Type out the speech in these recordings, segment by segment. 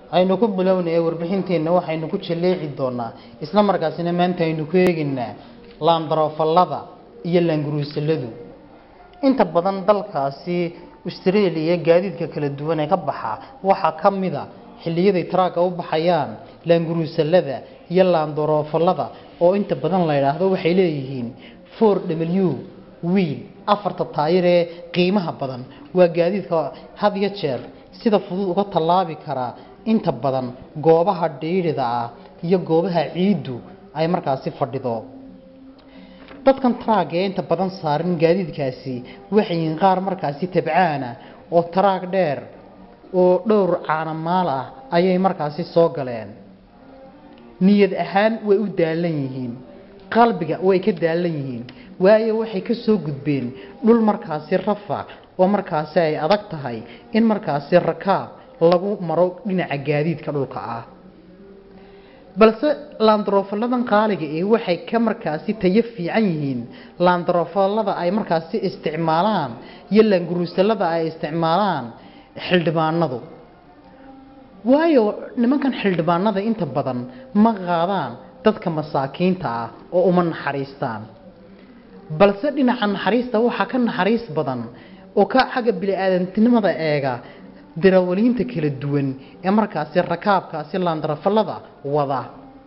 aynu ku bilownay warbixinteena waxaynu ku jaleeci doonaa isla markaasina maanta aynu ku eegnaa laandarofalada iyo laanguruusaladu inta badan dalkaasi Australia gaadiidka kala duwan ee ka baxa waxa kamida xilliyada taraaga u baxayaan laanguruusalada iyo laandarofalada oo inta badan la yiraahdo waxay leeyihiin 4W wheel afarta taayir ee qiimaha badan waa gaadiidka had iyo jeer sida fudud uga talaabi kara inta badan goobaha dheerida ah iyo goobaha ciidu ay markaasi fadhido dadkan traag ee inta badan saaran gaadiidkaasi waxay qaar markaasi tabcaana oo traag dheer oo dhowr caanamaal ah ayay markaasi soo galeen niyad ahaan way u daalan yihiin qalbiga way ka daalan yihiin waayo waxay ka soo gudbeen dhul markaasi rafa oo markaasi ay adag tahay in markaasi rakaab lagu maro dhinaca gaadiidka dhulka ah balse laandarofaladan qaaliga ee waxay ka markaasi tayo fiican yihiin laandarofalada ay markaasi isticmaalaan iyo laanguruusalada ay isticmaalaan xildhibaanadu waayo nimankan xildhibaanada inta badan ma qaadaan dadka masaakiinta ah oo uma naxariistaan balse dhinaca naxariista waxa ka naxariis badan oo ka xaga bini'aadantinimada eega darawaliinta kala duwan ee markaasi rakaabkaasi laandarofalada wada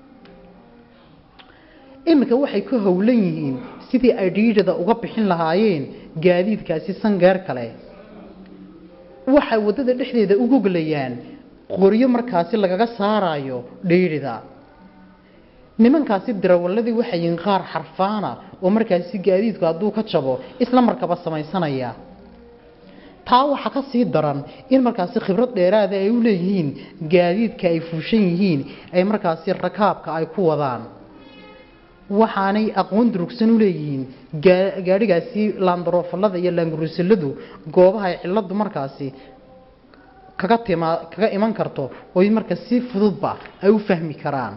imika waxay ku howlan yihiin sidii ay dhiidada uga bixin lahaayeen gaadiidkaasi sangaar kale waxay wadada dhexdeeda ugu glayaan qoryo markaasi lagaga saarayo dhiidada nimankaasi darawaladii waxay qaar xarfaana oo markaasi gaadiidku hadduu ka jabo isla markaba samaysanaya taa waxa ka sii daran in markaasi khibrad dheeraad ah ay u leeyihiin gaadiidka ay fuushan yihiin ay markaasi rakaabka ay ku wadaan waxaanay aqoon durugsan u leeyihiin gaadhigaasi laandarofalada iyo laanguruusaladu goobaha ay ciladu markaasi kaga iman karto oo marka si fududba ay u fahmi karaan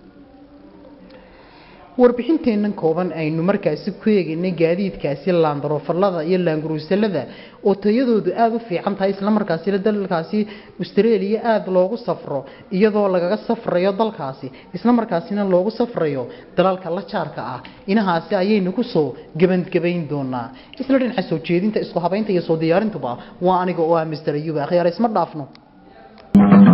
warbixinteenan kooban aynu markaasi ku eegnay gaadiidkaasi laandarofalada iyo laanguruusalada oo tayadoodu aad u fiican tahay isla markaasi dalkaasi Australia aad loogu safro iyadoo lagaga safrayo dalkaasi isla markaasina loogu safrayo dalalka la jaarka ah inahaasi ayaynu ku soo gabayn doonaa isla dhinaca soo jeedinta isku habaynta iyo soo diyaarintuba waa aniga oo ah Mr. Ayuba khayr isma dhaafno